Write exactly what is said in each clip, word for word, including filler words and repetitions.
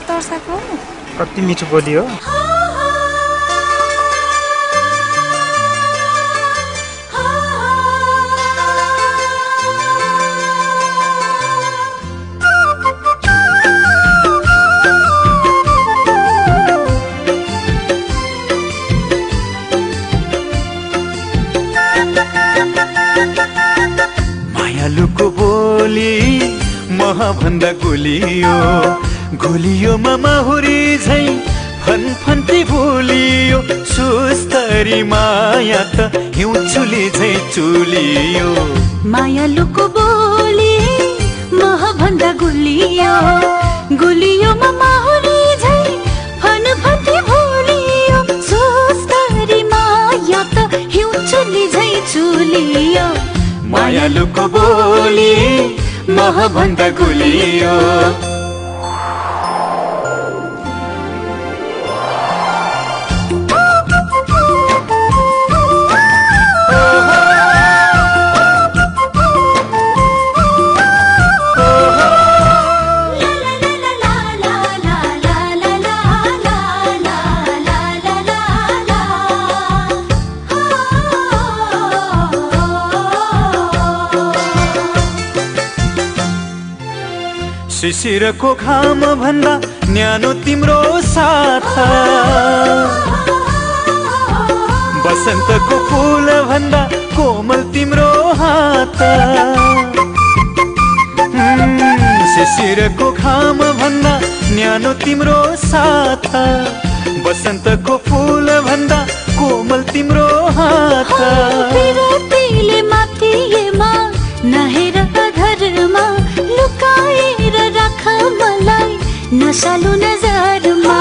तर्साको कति मिठो बोली हो। मायालुको बोली महभन्दा गोलियो गोलियो माहुरी झै फनफन्ती भुलियो सुस्तरी माया त हिउँ चुली झै चुलियो। मायालुको बोली महभन्दा गोलियो गोलियो माहुरी झै फनफन्ती भुलियो सुस्तरी माया त हिउँ चुली झै चुलियो। मायालुको बोली महभन्दा गोलियो। शिशिरको घाम भन्दा न्यानो तिम्रो साथ, बसन्तको फूल भन्दा कोमल तिम्रो हात। शिशिरको घाम भन्दा न्यानो तिम्रो साथ, बसन्तको फूल भन्दा कोमल तिम्रो हात। विरतीले माथिएमा नहेर घरमा लुकाएर राख मलाई नशालु नजरमा।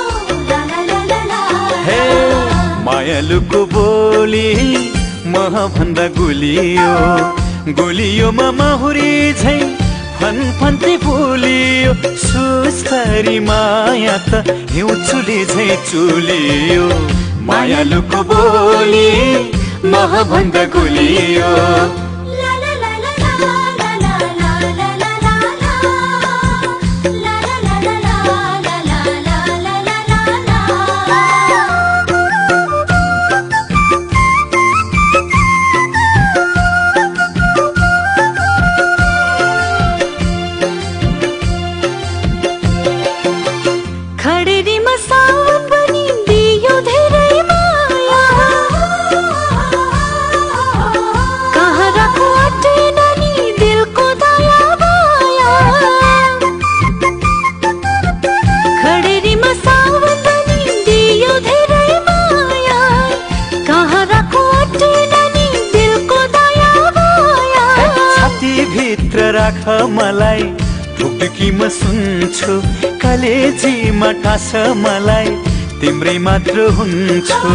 हे मायालुको बोली महभन्दा गोलियो गोलियो माहुरी झै फनफन्ती फुलियो सुस्तरी माया त हिउँ चुली झै चुलियो। मायालुको बोली महभन्दा गोलियो। राख मलाई ढुककीमा सुन्छु कलेजीमा टास मलाई तिम्रै मात्र हुन्छु।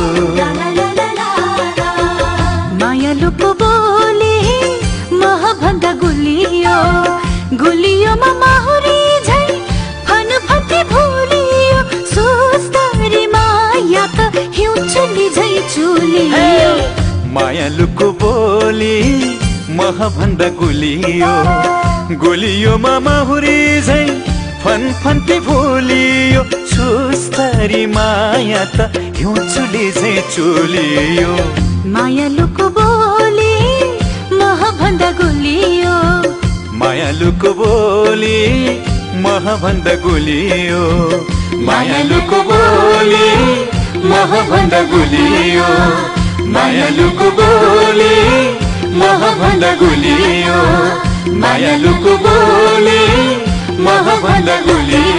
मायालुको बोली महभन्दा गोलियो गोलियो माहुरी झै फनफन्ती भुलियो सुस्तरी माया त हिउँ चुली झै चुलियो। मायालुको बोली महभन्दा गोलियो गोलियो माहुरी झै फनफन्ती भुलियो सुस्तरी माया त हिउँ चुली झै चुलियो। मायालुको बोली महभन्दा गोलियो मायालुको बोली महभन्दा गोलियो। मायालुको बोली महभन्दा गोलियो। मायालुको बोली महभन्दा गोलियो। मायालुको बोली महभन्दा गोलियो।